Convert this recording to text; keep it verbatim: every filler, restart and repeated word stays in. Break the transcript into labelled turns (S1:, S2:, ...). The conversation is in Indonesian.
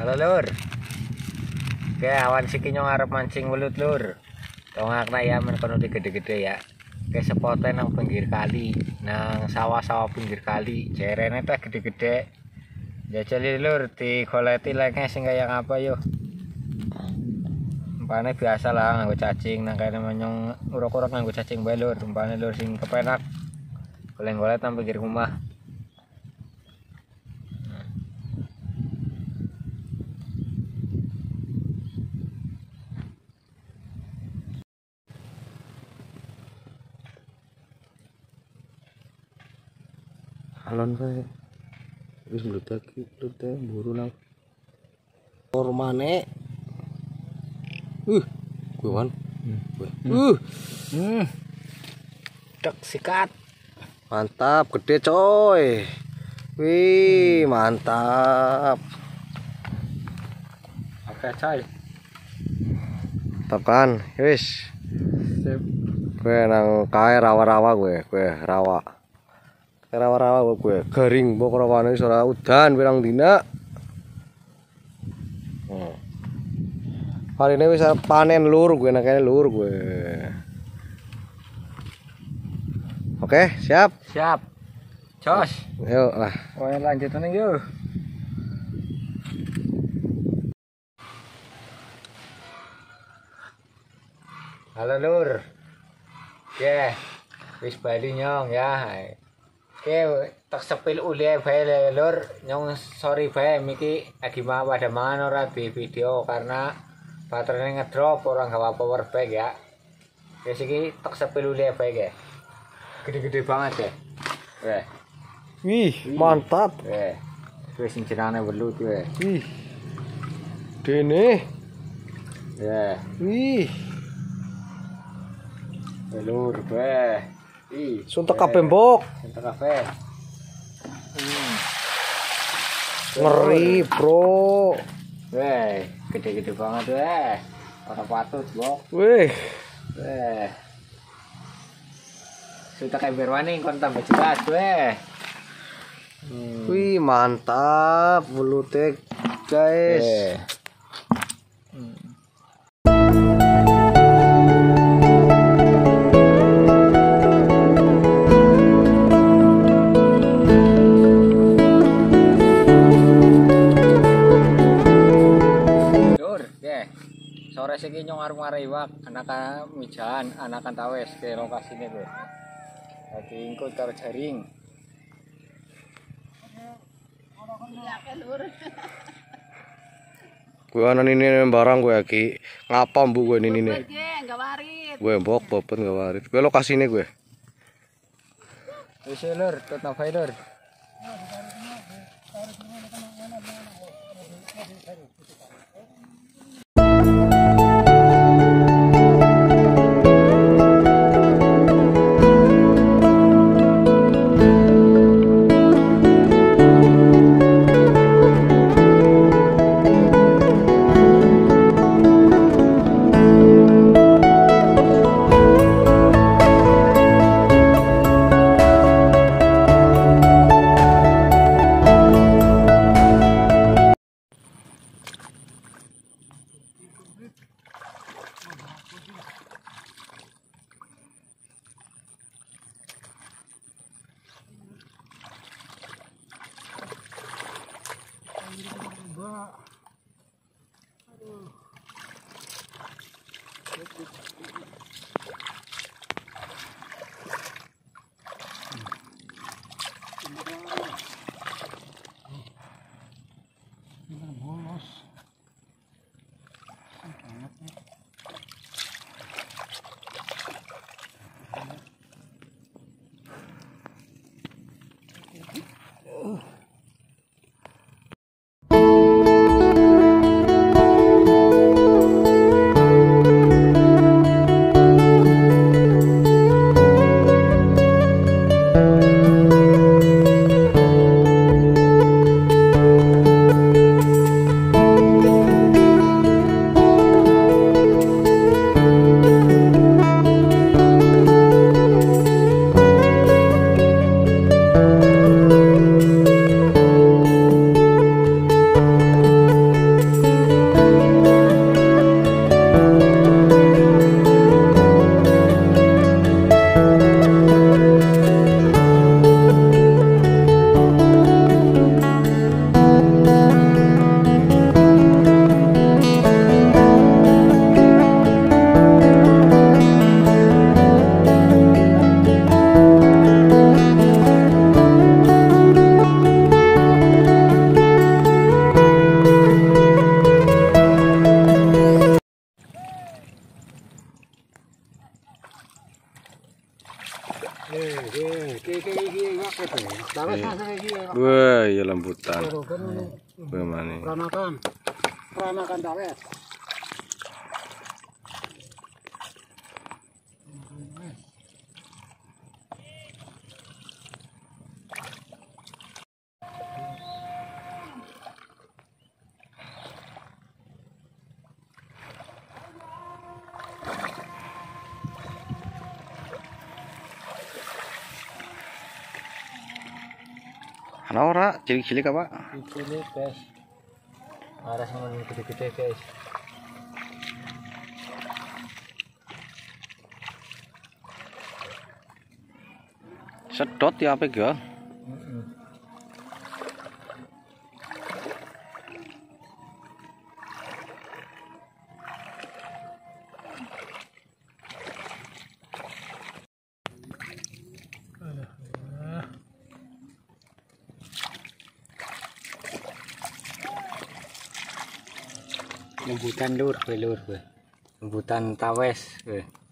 S1: Halo lur. Oke, awan siki nyong arep mancing welut lur. Tongakna ya men kono gede-gede ya. Oke, sepote nang pinggir kali, nang sawah-sawah pinggir kali. Jerene teh gede-gede. Jajali lur digoleti lenge sing kaya ngapa yo. Umpane biasa lah nganggo cacing nang kene menyong uruk-uruk nganggo cacing bae lur. Umpane lur sing kepenak. Goleng-golet nang pinggir rumah.
S2: Alon kae wis meledak iki lute mburu nang ormane uh gue wan uh
S1: Hmm. Tek sikat.
S2: mantap gede coy, wih mantap.
S1: Oke coy.
S2: Tekan wis
S1: Sip.
S2: gue nang kae rawa-rawa gue gue rawa rawa-rawa gue garing mbok rawane wis ora udan pirang dina. Hmm. Hari ini wis panen lur gue nang kene lur gue. Oke, siap.
S1: Siap. Jos.
S2: Yuk lah.
S1: Kowe lanjutan yuk. Halo lur. Oke. Wis bali nyong ya. Oke, tak sepil uli bae lur. Nyong sorry bae miki lagi mau pada mangan ora di video karena baterainya ngedrop orang gawa power bank ya. Wis iki tak sepil uli bae ge. Gede-gede banget ya. Weh.
S2: Wih, mantap.
S1: Weh. Wis sing jenenge welut weh.
S2: Wih. Dene.
S1: Ya.
S2: Wih,
S1: Lur weh. Ih,
S2: suntek kabeh mbok.
S1: suntek kabeh. Hmm.
S2: Ngeri, Bro.
S1: Weh, gede-gede banget weh. Ora patut, Bok.
S2: Wih.
S1: Weh. Sudah kayak berwani kon tambah jelas weh. Hmm.
S2: Wih, mantap welute, guys.
S1: Weh. Sore siki nyong arep ngariwak anakan mijan anakan tawes ke lokasine kowe. Dadi engko karo jaring.
S2: Gue ana ini barang gue iki. Ngapa mbu gue ini ini?
S3: Enggak warit.
S2: Gue mbok bobot enggak warit. Gue lokasine gue.
S1: Wis lur, tetep bae lur.
S2: Wah, ya lembutan. Bagaimana?
S3: Peranakan. Peranakan tawes.
S2: Ana ora cilik-cilik apa?
S1: Cilik guys. Aras ngono gede-gede guys.
S2: Sedot ya apa ya?
S1: Heeh. Lembutan lur, lur, lembutan tawes.